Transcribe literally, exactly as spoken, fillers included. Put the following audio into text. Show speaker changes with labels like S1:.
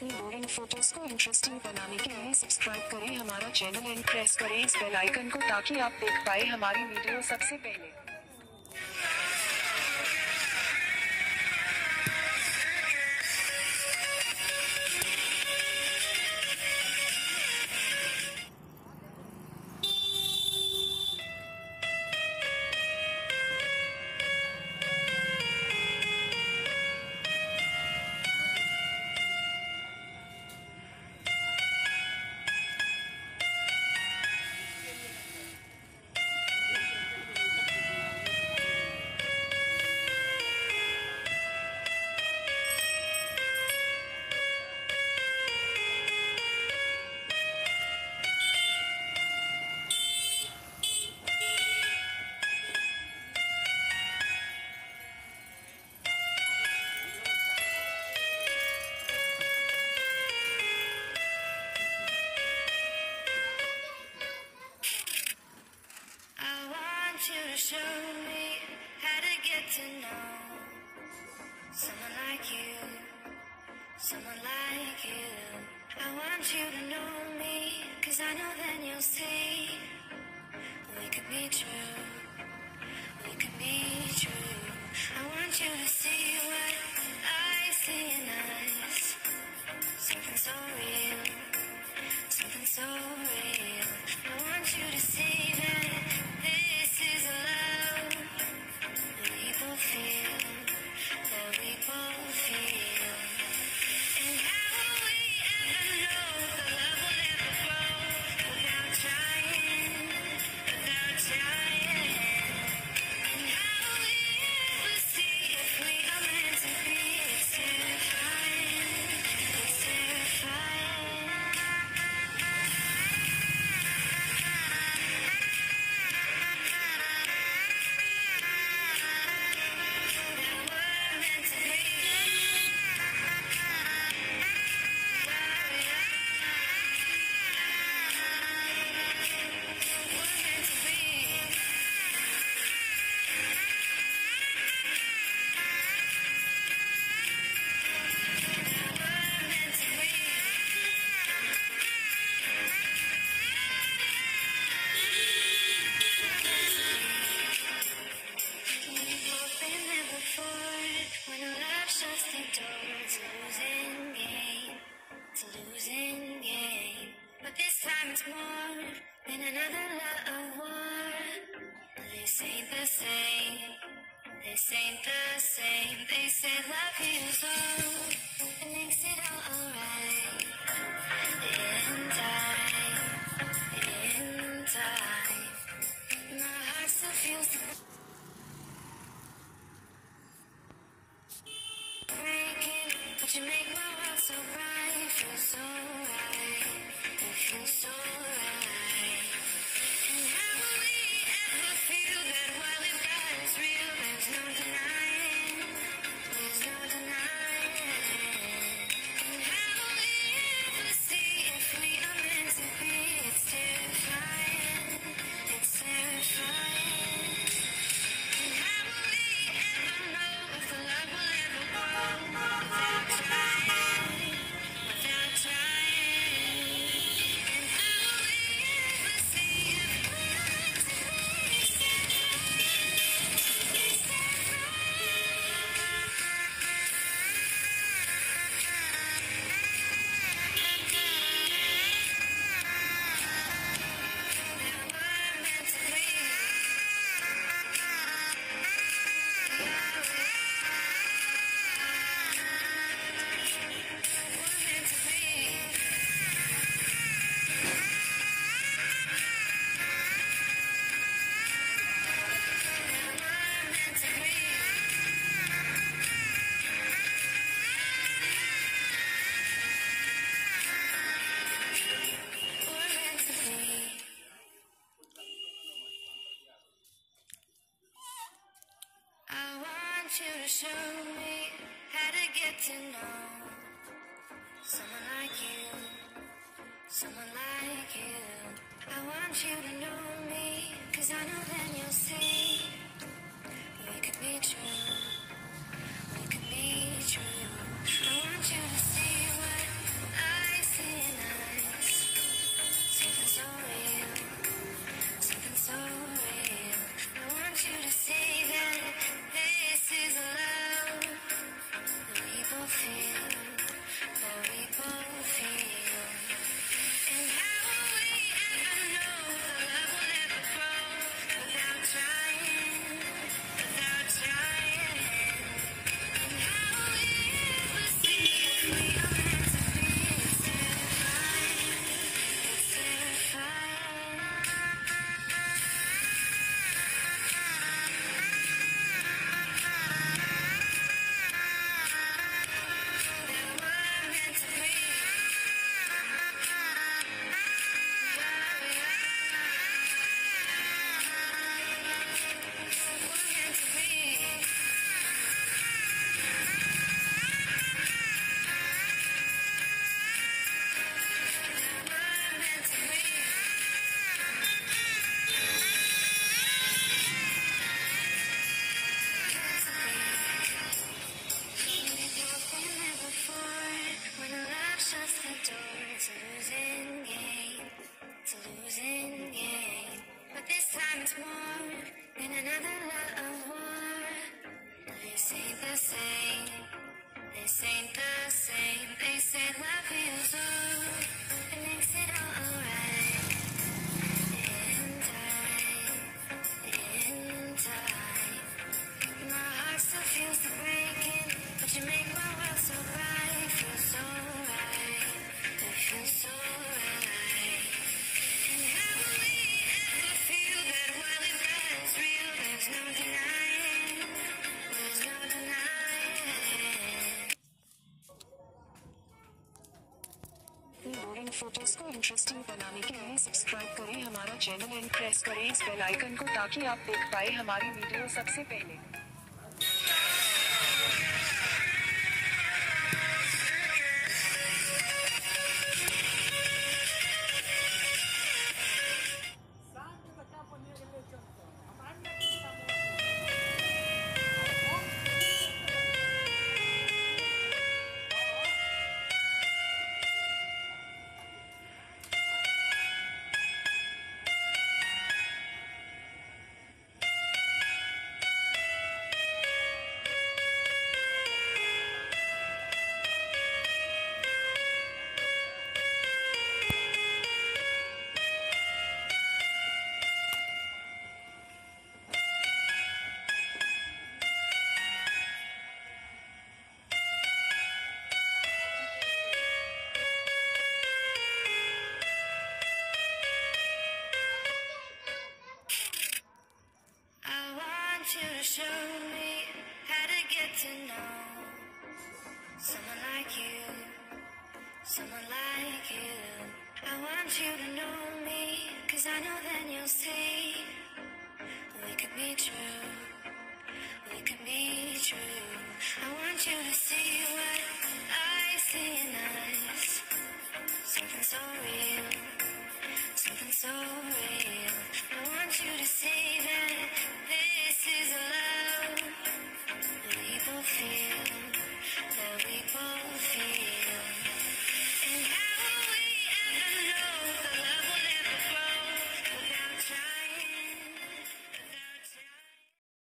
S1: अपनी boring photos को interesting बनाने के लिए सब्सक्राइब करें हमारा चैनल एंड प्रेस करें इस बेल आइकन को ताकि आप देख पाए हमारी वीडियो सबसे पहले।
S2: You to show me how to get to know someone like you, someone like you. I want you to know me, 'cause I know then you'll see we could be true, we could be true. I want you to see what I see in us, something so real, something so real. I want you to see that this is a love we both feel, that we both feel. And how will we ever know the love will never grow without trying, without trying? And how will we ever see if we are meant to be? It's terrifying, it's terrifying. It's more than another love of war. This ain't the same, this ain't the same. They say love heals all, it makes it all alright. In time, in time, my heart still feels the breaking, but you make my world so bright, feel so right. It feels so right. And how will we ever feel that what we've got is real? There's no denying, there's no denying. And how will we ever see if we are meant to be? It's terrifying, it's terrifying. And how will we ever know if the love will ever grow without trying, without trying? You to show me how to get to know someone like you, someone like you. I want you to know me, 'cause I know then you'll see we could be true, we could be true. I want you to see what
S1: photos को interesting बनाने के लिए subscribe करें हमारा channel and press करें इस bell icon को ताकि आप देख पाए हमारी वीडियो सबसे पहले।
S2: You to show me how to get to know someone like you, someone like you. I want you to know me, cause I know then you'll see we could be true, we could be